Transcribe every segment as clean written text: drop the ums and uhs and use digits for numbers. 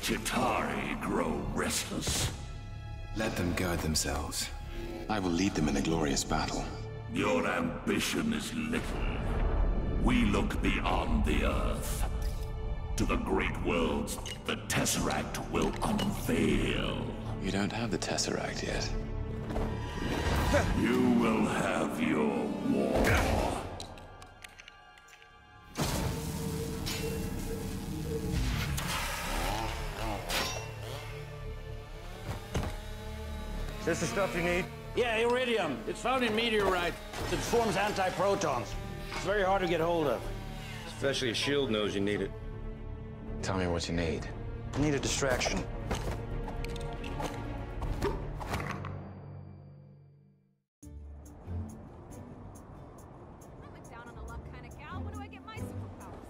Chitauri grow restless. Let them guard themselves. I will lead them in a glorious battle. Your ambition is little. We look beyond the Earth. To the great worlds the Tesseract will unveil. You don't have the Tesseract yet. You will have your war. Is this the stuff you need? Yeah, iridium. It's found in meteorite that forms antiprotons. It's very hard to get hold of. Especially a shield knows you need it. Tell me what you need. I need a distraction. I'm a down on the luck kind of gal. When do I get my superpowers?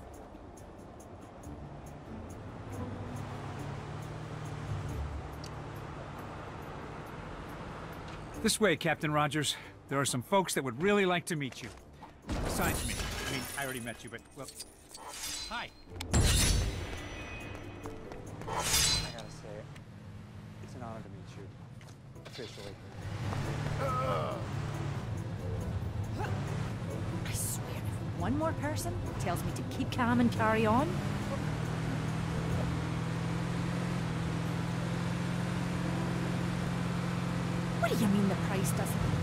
This way, Captain Rogers. There are some folks that would really like to meet you. Besides me. I mean, I already met you, but, well... Hi. I gotta say, it's an honor to meet you. Officially. I swear, if one more person tells me to keep calm and carry on... What do you mean the price doesn't...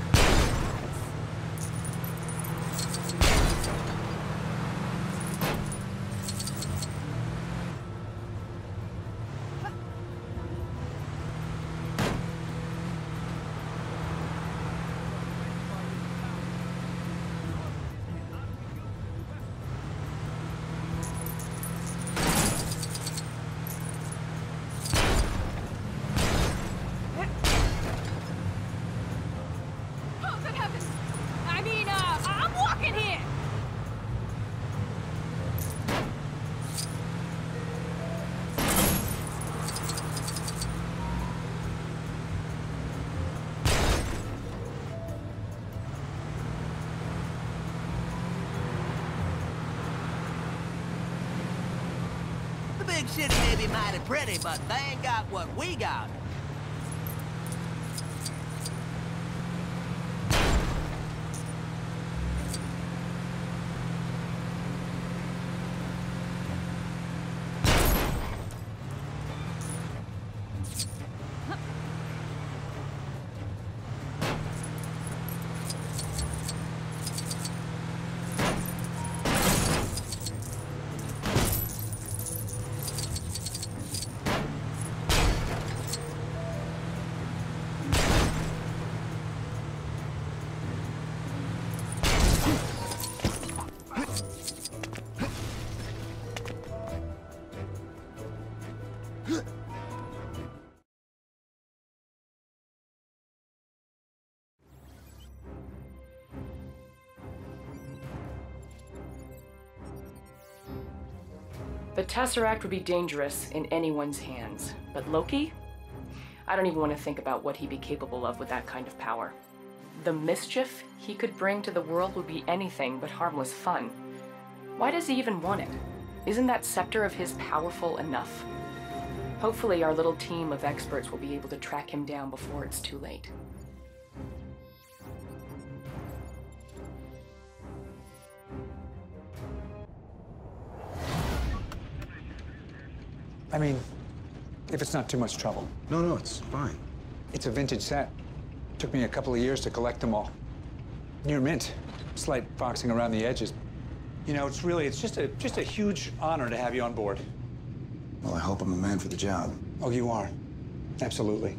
Big city may be mighty pretty, but they ain't got what we got. The Tesseract would be dangerous in anyone's hands, but Loki? I don't even want to think about what he'd be capable of with that kind of power. The mischief he could bring to the world would be anything but harmless fun. Why does he even want it? Isn't that scepter of his powerful enough? Hopefully our little team of experts will be able to track him down before it's too late. I mean, if it's not too much trouble. No, it's fine. It's a vintage set. Took me a couple of years to collect them all. Near mint. Slight foxing around the edges. You know, it's just a huge honor to have you on board. Well, I hope I'm the man for the job. Oh, you are. Absolutely.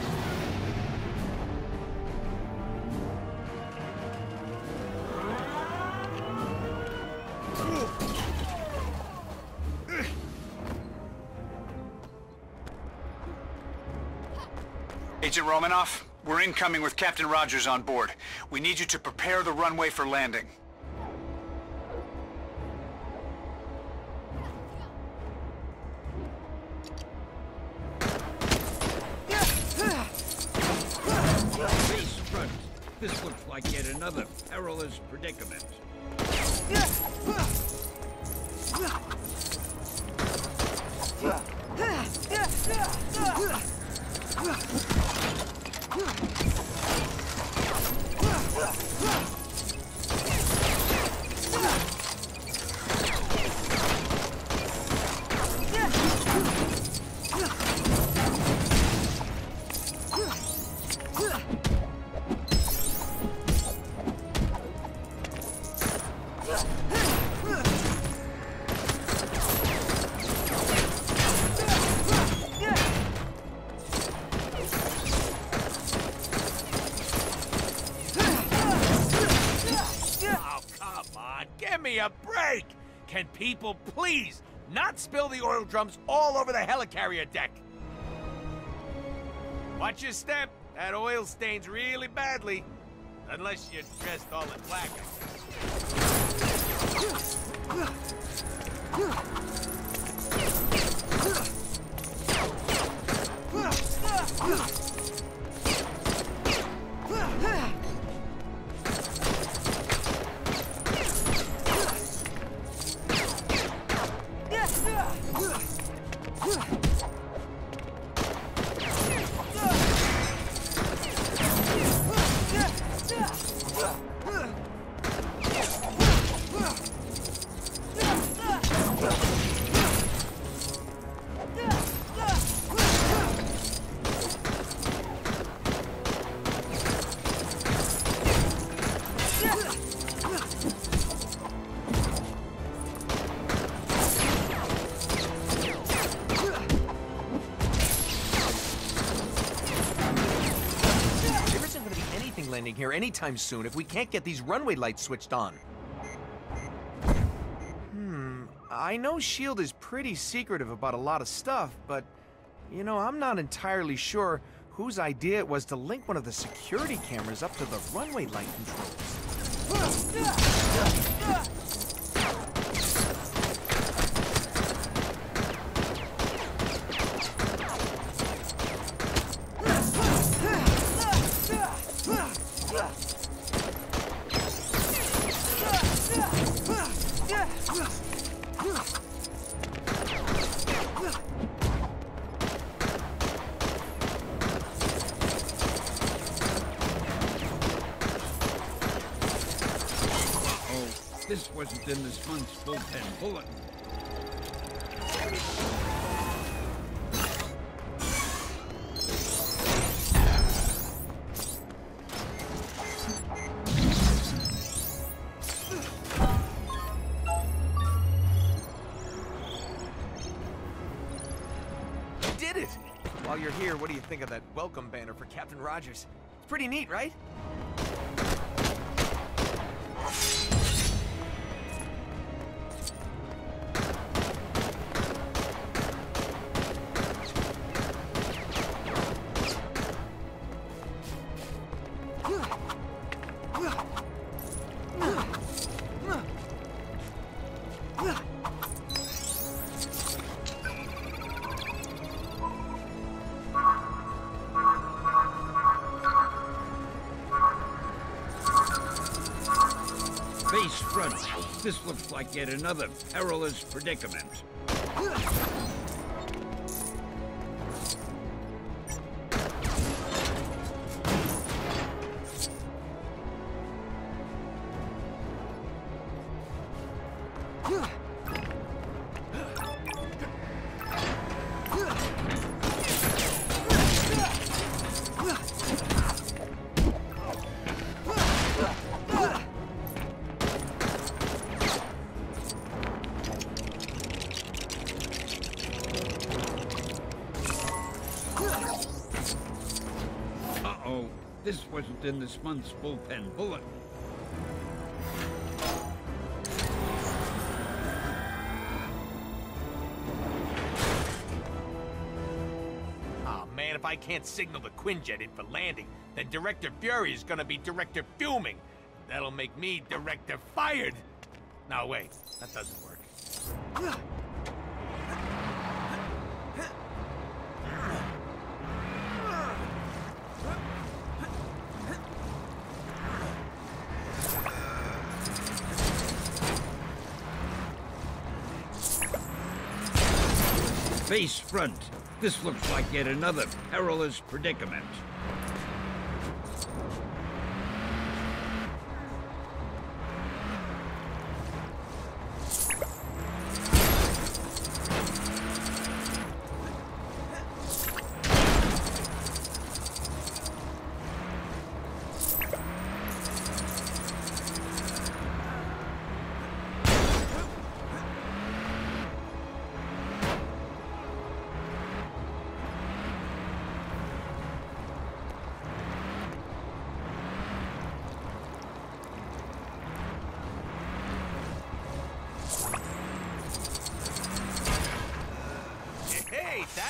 Agent Romanoff, we're incoming with Captain Rogers on board. We need you to prepare the runway for landing. Face front. This looks like yet another perilous predicament. a break! Can people please not spill the oil drums all over the helicarrier deck? Watch your step. That oil stains really badly. Unless you're dressed all in black, here anytime soon if we can't get these runway lights switched on. I know S.H.I.E.L.D. is pretty secretive about a lot of stuff, but, you know, I'm not entirely sure whose idea it was to link one of the security cameras up to the runway light controls. This wasn't in this month's bullpen bulletin. Did it! While you're here, what do you think of that welcome banner for Captain Rogers? It's pretty neat, right? Face front. This looks like yet another perilous predicament. Uh-oh, this wasn't in this month's bullpen bulletin. Aw, man, if I can't signal the Quinjet in for landing, then Director Fury is gonna be Director Fuming. That'll make me Director Fired. No, wait, that doesn't work. Face front. This looks like yet another perilous predicament.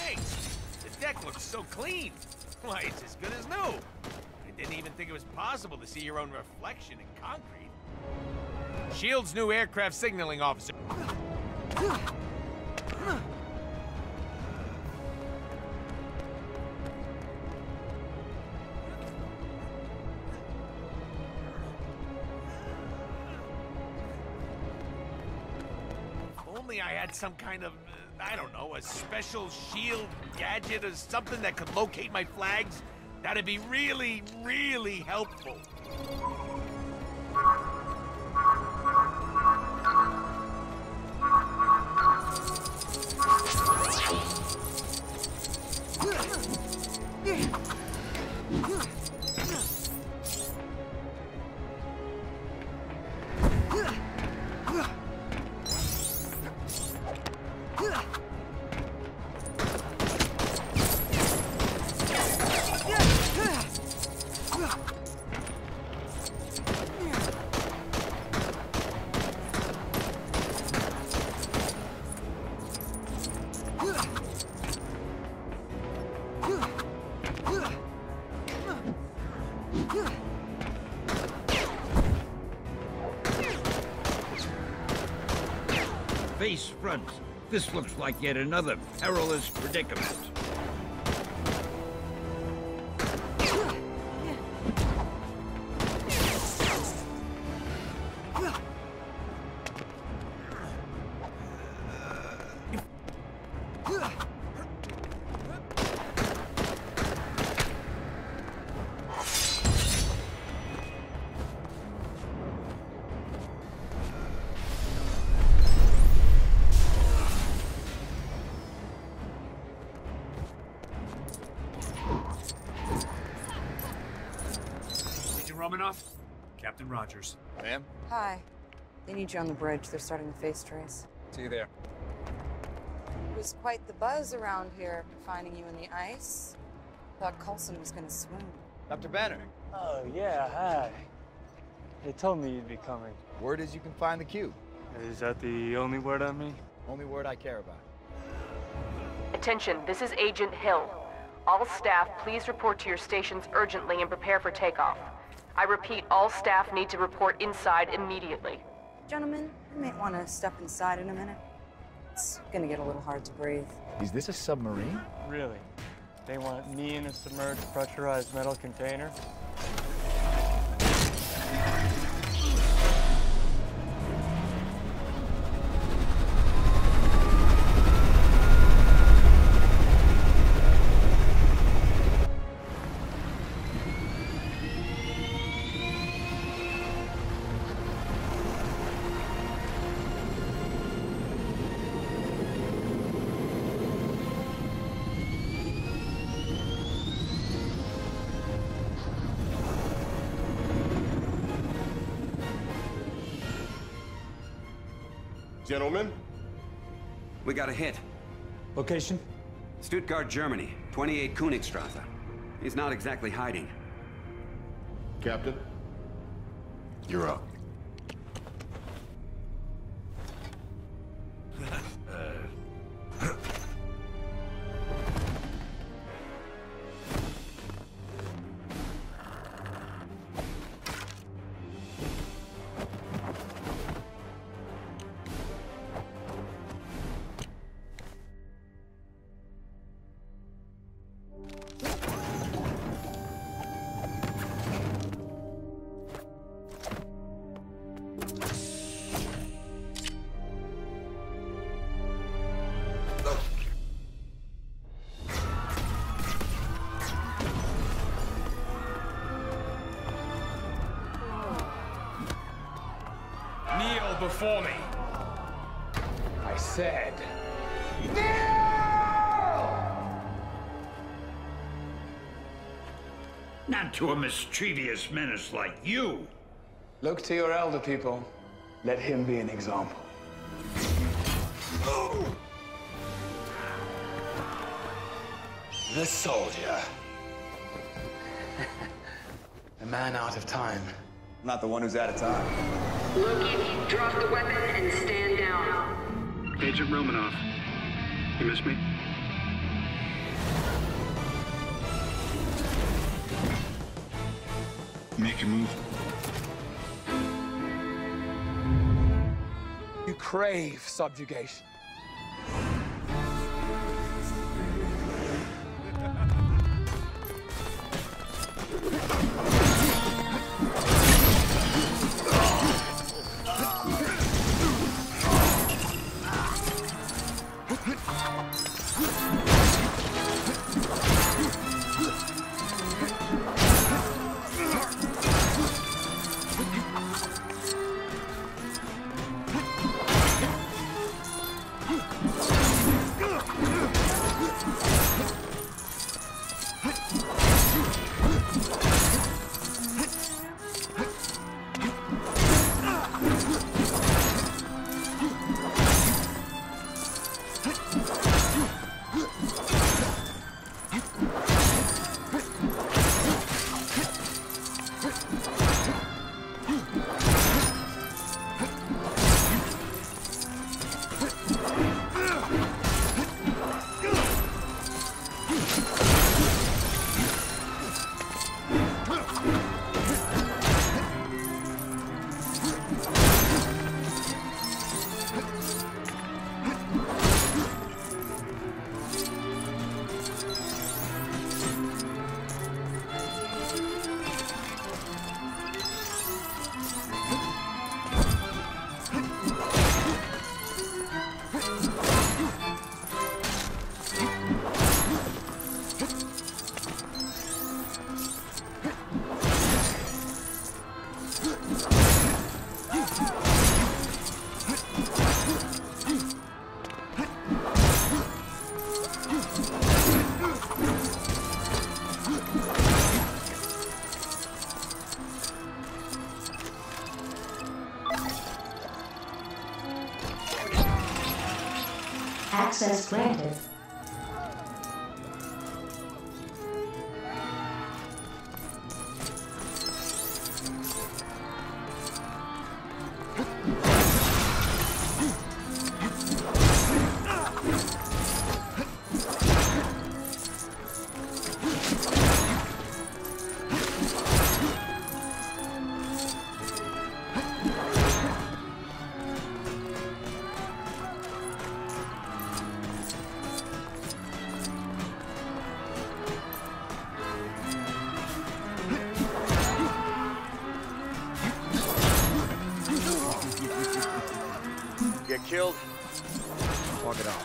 Thanks. The deck looks so clean. Why, it's as good as new. I didn't even think it was possible to see your own reflection in concrete. SHIELD's new aircraft signaling officer. Only I had some kind of, I don't know, a special SHIELD gadget or something that could locate my flags. That'd be really, really helpful. Face front. This looks like yet another perilous predicament. Romanoff, Captain Rogers. Ma'am? Hi. They need you on the bridge. They're starting the face trace. See you there. It was quite the buzz around here, finding you in the ice. Thought Coulson was gonna swoon. Dr. Banner. Oh, yeah, hi. They told me you'd be coming. Word is you can find the cube. Is that the only word on me? Only word I care about. Attention, this is Agent Hill. All staff, please report to your stations urgently and prepare for takeoff. I repeat, all staff need to report inside immediately. Gentlemen, you may want to step inside in a minute. It's gonna get a little hard to breathe. Is this a submarine? Really? They want me in a submerged, pressurized metal container? Gentlemen? We got a hit. Location? Stuttgart, Germany. 28 Königstrasse. He's not exactly hiding. Captain? You're up. Kneel before me. I said. Not to a mischievous menace like you. Look to your elder people. Let him be an example. The soldier. A man out of time. Not the one who's out of time. Loki, drop the weapon and stand down. Agent Romanoff. You miss me? Make a move. You crave subjugation. Access granted. Get killed? Walk it off.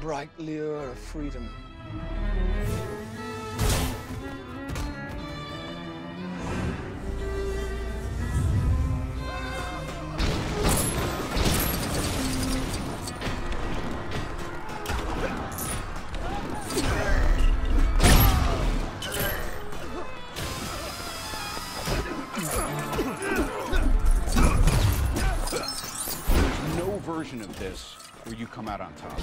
bright lure of freedom. No version of this where you come out on top.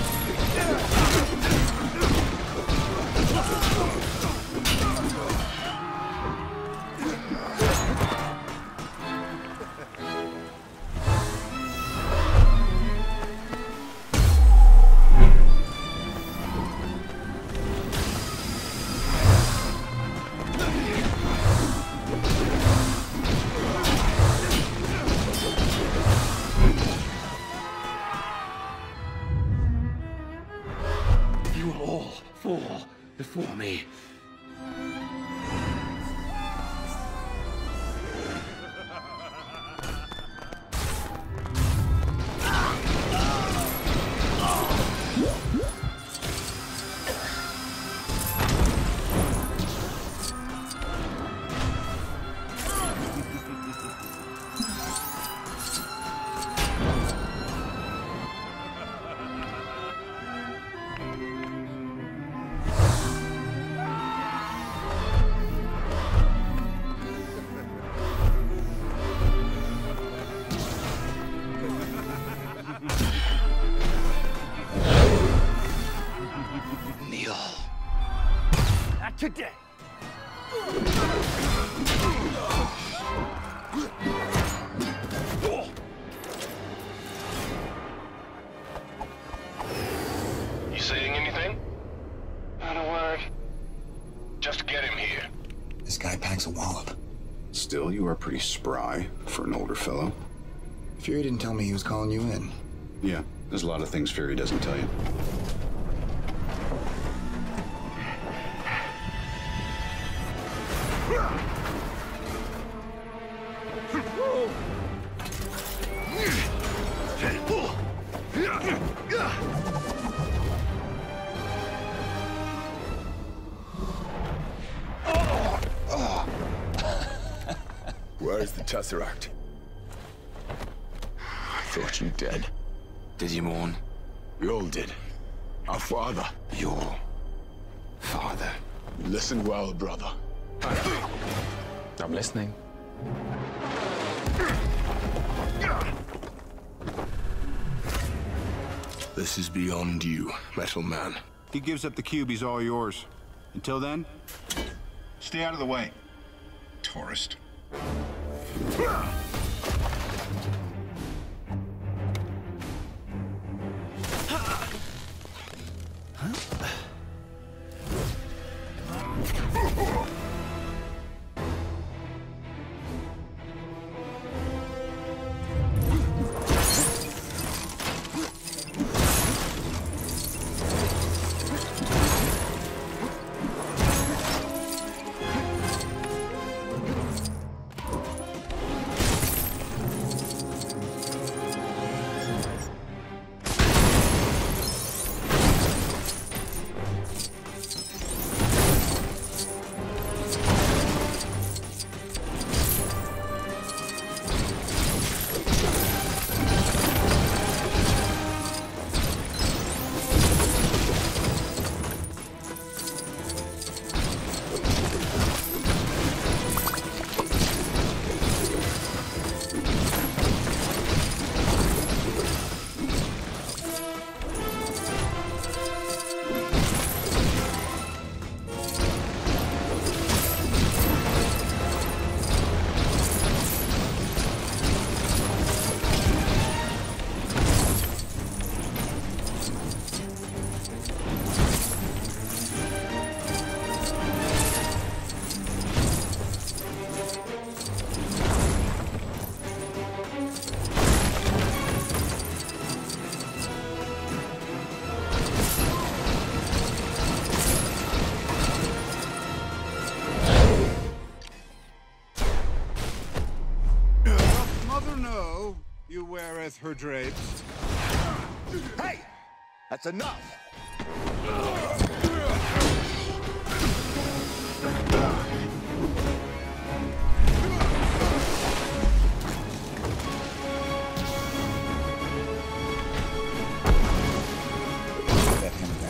You will all fall before me. Kneel. Not today. You saying anything? Not a word. Just get him here. This guy packs a wallop. Still, you are pretty spry for an older fellow. Fury didn't tell me he was calling you in. Yeah, there's a lot of things Fury doesn't tell you. Where is the Tesseract? I thought you dead. Did you mourn? We all did. Our father. Your father. Listen well, brother. I'm listening. This is beyond you, Metal Man. He gives up the cube, he's all yours. Until then, stay out of the way, tourist. Her drapes. Hey! That's enough! Let him down.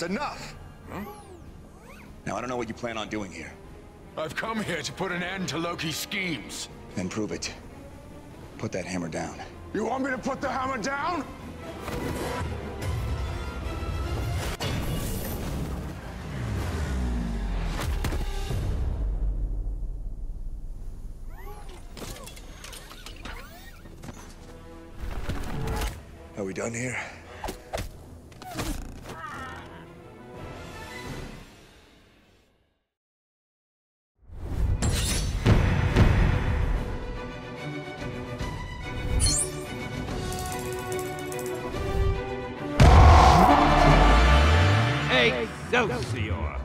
That's enough! Huh? Now, I don't know what you plan on doing here. I've come here to put an end to Loki's schemes. Then prove it. Put that hammer down. You want me to put the hammer down? Are we done here? Excelsior!